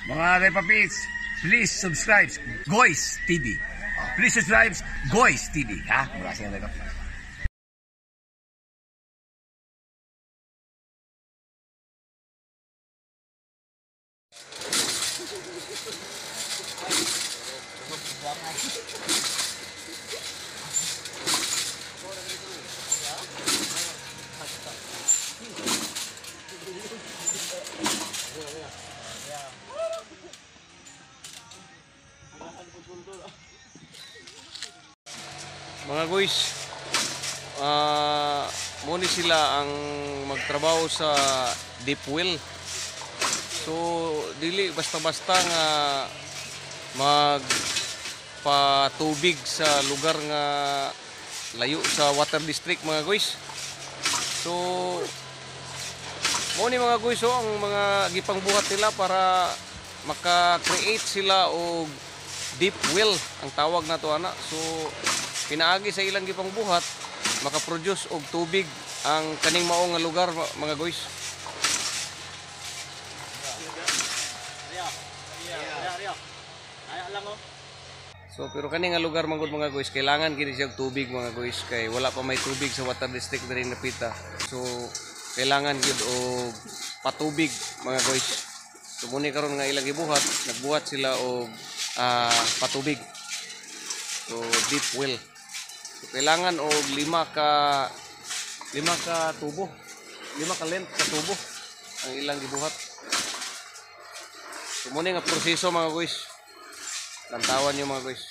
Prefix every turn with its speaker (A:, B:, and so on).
A: Mga Repapits, please subscribe Goys TV. Please subscribe Goys TV. Ha? Mula sa Repapits.
B: Mga guys, muna sila ang magtrabaho sa deep well. So dili basta-basta nga magpatubig sa lugar nga layo sa water district mga guys. So mo ni mga guys, so ang mga gipangbuhat nila para maka-create sila og deep well ang tawag na to ana. So pinaagi sa ilang gipang buhat makaproduce og tubig ang kaning mao nga lugar mga guys. So pero kaning nga lugar manggod mga guys, kailangan gid siya og tubig mga guys kay wala pa may tubig sa water district diri napita. So kailangan gid og patubig mga guys. So muni karon nga ilang gibuhat, nagbuhat sila og patubig. So deep well. So, kailangan og 5 ka tubo. 5 ka length ka tubo ang ilang gibuhat. So muna nga proseso mga guys. Lantawan niyo mga guys.